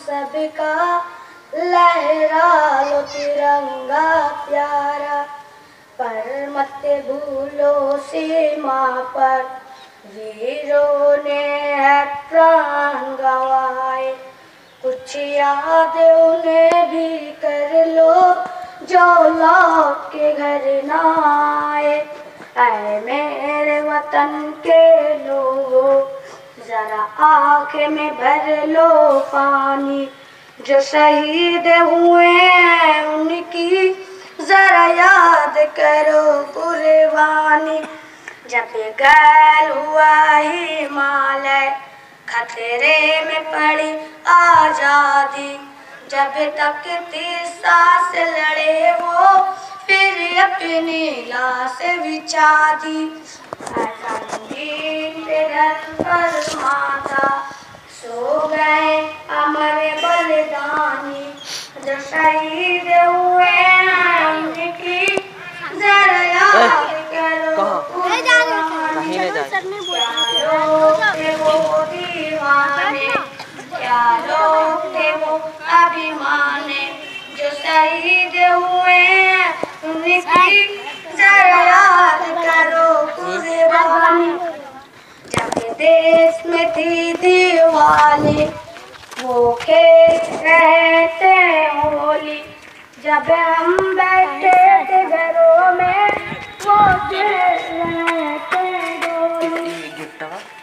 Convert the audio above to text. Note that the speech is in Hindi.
सबका, लहरा लो तिरंगा प्यारा। पर मत भूलो सीमा पर वीरों ने है प्राण गंवाए। कुछ याद उन्हें भी कर लो जो लौट के घर न आए। ऐ मेरे वतन के लोगों, जरा आँख में भर लो पानी। जो शहीद हुए हैं उनकी जरा याद करो कुर्बानी। जब गैल हुआ हिमालय, खतरे में पड़ी आजादी। जब तक थी सांस लड़े वो फिर अपनी लाश बिछा दी। पर माता सो गए अमर बलिदानी। जो शहीद हुए हैं उनकी जरा याद करो कुर्बानी। क्या लोग थे वो दीवाने, क्या लोग थे वो अभिमानी। जो शहीद हुए हैं उनकी जरा याद करो कुर्बानी। जब देश में थी दिवाली वो खेल रहे थे होली। जब हम बैठे थे घरों में वो खेल रहे थे होली।